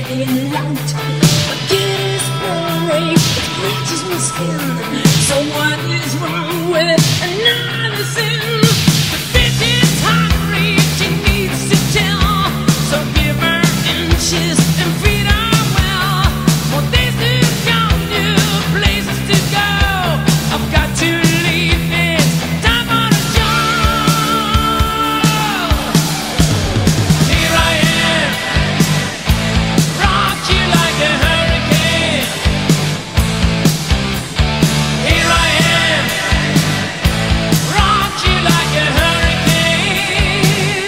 getting out. Again is boring, it scratches my skin. So what is wrong with another sin? The bitch is hungry, she needs to tell. So give her inches and feed her well. More days to count, new places to go. I've got to leave, it's time for the job. Here I am, rock you like a hurricane. Here I am, rock you like a hurricane.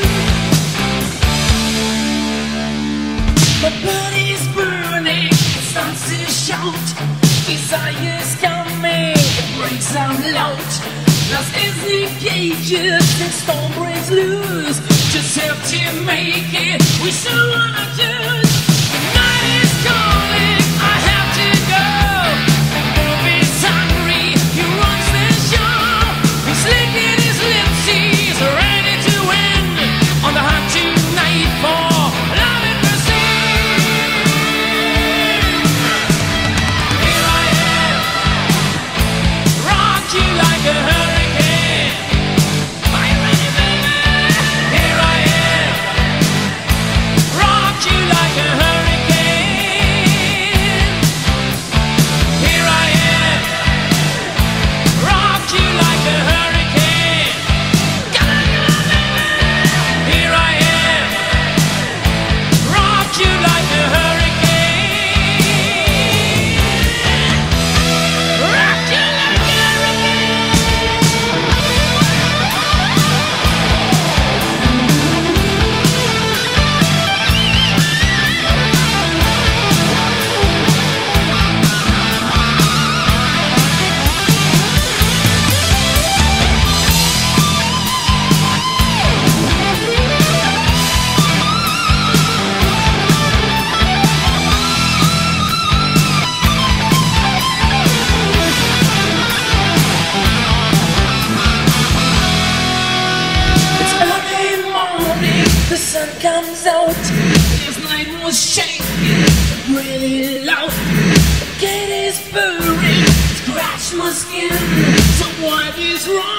My body's burning, it starts to shout. Desire's coming, it breaks out loud. Lost is the cages, the storm breaks loose. Just have to make it, we still wanna choose. The night is calling, I have to go. The movie's hungry, he runs the show. He's licking his lips, he's ready to win. On the hunt tonight for love and mercy. Here I am, rock you like a hurricane. Are you ready, baby? Here I am, rock you like a hurricane. Here I am, rock you like a hurricane. Come on, baby. Here I am, rock you like a hurricane. Rock you like a hurricane. It's early morning, the sun comes out. This night was shaking, really loud. The gate is burning, scratch my skin. So what is wrong?